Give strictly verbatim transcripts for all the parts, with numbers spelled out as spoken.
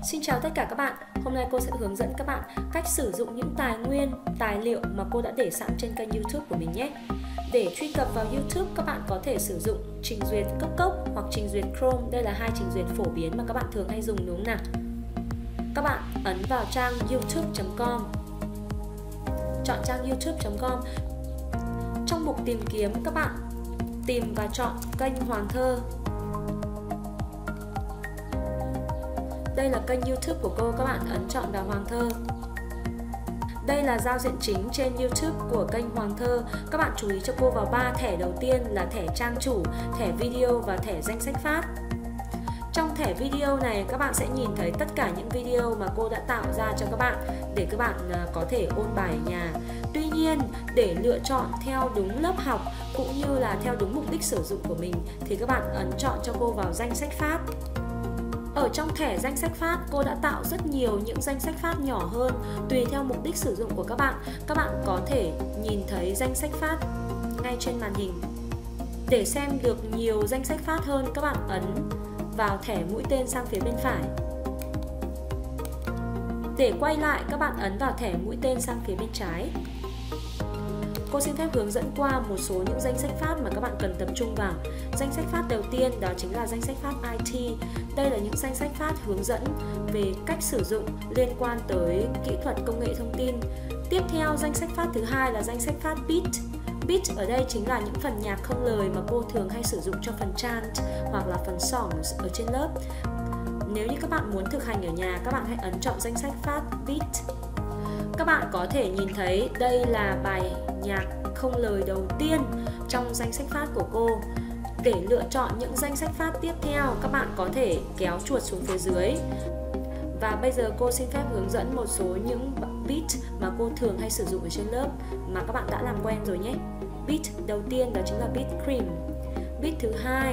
Xin chào tất cả các bạn. Hôm nay cô sẽ hướng dẫn các bạn cách sử dụng những tài nguyên, tài liệu mà cô đã để sẵn trên kênh YouTube của mình nhé. Để truy cập vào YouTube, các bạn có thể sử dụng trình duyệt cấp cốc hoặc trình duyệt Chrome. Đây là hai trình duyệt phổ biến mà các bạn thường hay dùng, đúng không nào? Các bạn ấn vào trang youtube chấm com. Chọn trang youtube chấm com. Trong mục tìm kiếm, các bạn tìm và chọn kênh Hoàng Thơ. Đây là kênh YouTube của cô, các bạn ấn chọn vào Hoàng Thơ. Đây là giao diện chính trên YouTube của kênh Hoàng Thơ. Các bạn chú ý cho cô vào ba thẻ đầu tiên là thẻ trang chủ, thẻ video và thẻ danh sách phát. Trong thẻ video này các bạn sẽ nhìn thấy tất cả những video mà cô đã tạo ra cho các bạn để các bạn có thể ôn bài ở nhà. Tuy nhiên, để lựa chọn theo đúng lớp học cũng như là theo đúng mục đích sử dụng của mình thì các bạn ấn chọn cho cô vào danh sách phát. Ở trong thẻ danh sách phát, cô đã tạo rất nhiều những danh sách phát nhỏ hơn tùy theo mục đích sử dụng của các bạn. Các bạn có thể nhìn thấy danh sách phát ngay trên màn hình. Để xem được nhiều danh sách phát hơn, các bạn ấn vào thẻ mũi tên sang phía bên phải. Để quay lại, các bạn ấn vào thẻ mũi tên sang phía bên trái. Cô xin phép hướng dẫn qua một số những danh sách phát mà các bạn cần tập trung vào. Danh sách phát đầu tiên đó chính là danh sách phát i tê. Đây là những danh sách phát hướng dẫn về cách sử dụng liên quan tới kỹ thuật công nghệ thông tin. Tiếp theo, danh sách phát thứ hai là danh sách phát beat. Beat ở đây chính là những phần nhạc không lời mà cô thường hay sử dụng cho phần chant hoặc là phần songs ở trên lớp. Nếu như các bạn muốn thực hành ở nhà, các bạn hãy ấn chọn danh sách phát beat. Các bạn có thể nhìn thấy đây là bài nhạc không lời đầu tiên trong danh sách phát của cô. Để lựa chọn những danh sách phát tiếp theo, các bạn có thể kéo chuột xuống phía dưới. Và bây giờ cô xin phép hướng dẫn một số những beat mà cô thường hay sử dụng ở trên lớp mà các bạn đã làm quen rồi nhé. Beat đầu tiên đó chính là beat cream. Beat thứ hai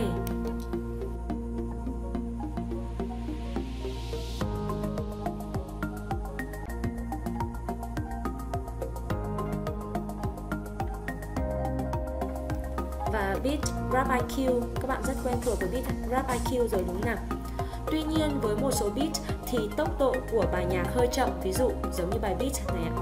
và beat rap i kiu. Các bạn rất quen thuộc với beat rap i kiu rồi, đúng không nào? Tuy nhiên với một số beat thì tốc độ của bài nhạc hơi chậm, ví dụ giống như bài beat này ạ.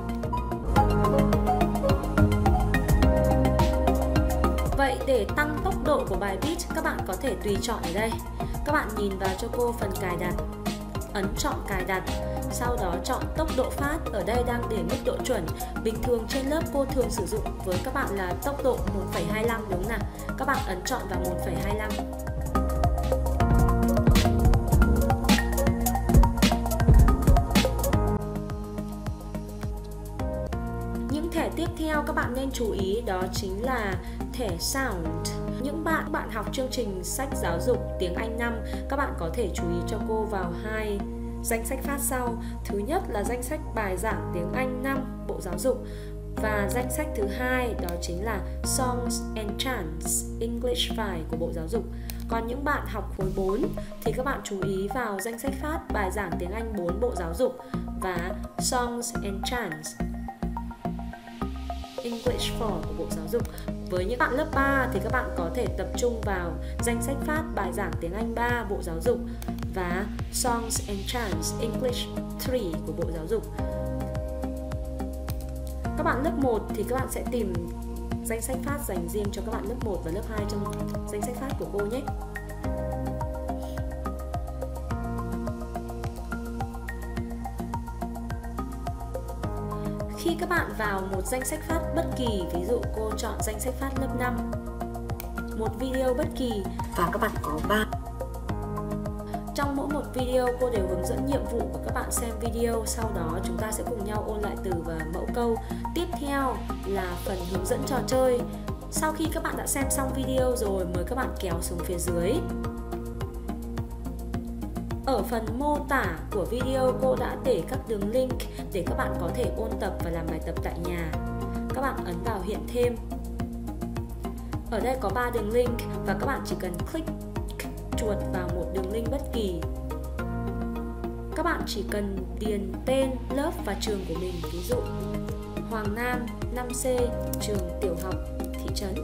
Vậy để tăng tốc độ của bài beat, các bạn có thể tùy chọn ở đây. Các bạn nhìn vào cho cô phần cài đặt, ấn chọn cài đặt, sau đó chọn tốc độ phát. Ở đây đang để mức độ chuẩn. Bình thường trên lớp cô thường sử dụng với các bạn là tốc độ một phẩy hai lăm, đúng không nào? Các bạn ấn chọn vào một phẩy hai lăm. Những thẻ tiếp theo các bạn nên chú ý đó chính là thẻ sound. Những bạn bạn học chương trình sách giáo dục tiếng Anh năm, các bạn có thể chú ý cho cô vào hai danh sách phát sau. Thứ nhất là danh sách bài giảng tiếng Anh năm Bộ Giáo dục, và danh sách thứ hai đó chính là Songs and Chants English năm của Bộ Giáo dục. Còn những bạn học khối bốn thì các bạn chú ý vào danh sách phát bài giảng tiếng Anh bốn Bộ Giáo dục và Songs and Chants English bốn của Bộ Giáo dục. Với những bạn lớp ba thì các bạn có thể tập trung vào danh sách phát bài giảng tiếng Anh ba Bộ Giáo dục và Songs and Chants English ba của Bộ Giáo dục. Các bạn lớp một thì các bạn sẽ tìm danh sách phát dành riêng cho các bạn lớp một và lớp hai trong danh sách phát của cô nhé. Khi các bạn vào một danh sách phát bất kỳ, ví dụ cô chọn danh sách phát lớp năm, một video bất kỳ và các bạn có ba. Trong mỗi một video cô đều hướng dẫn nhiệm vụ của các bạn xem video, sau đó chúng ta sẽ cùng nhau ôn lại từ và mẫu câu. Tiếp theo là phần hướng dẫn trò chơi. Sau khi các bạn đã xem xong video rồi, mời các bạn kéo xuống phía dưới. Ở phần mô tả của video cô đã để các đường link để các bạn có thể ôn tập và làm bài tập tại nhà. Các bạn ấn vào hiện thêm. Ở đây có ba đường link và các bạn chỉ cần click chuột vào một đường link bất kỳ. Các bạn chỉ cần điền tên, lớp và trường của mình, ví dụ Hoàng Nam năm C, trường tiểu học thị trấn.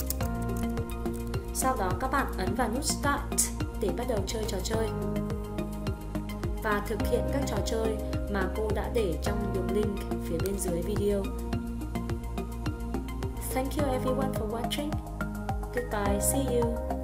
Sau đó các bạn ấn vào nút Start để bắt đầu chơi trò chơi. và thực hiện các trò chơi mà cô đã để trong đường link phía bên dưới video. Thank you everyone for watching. Goodbye, see you.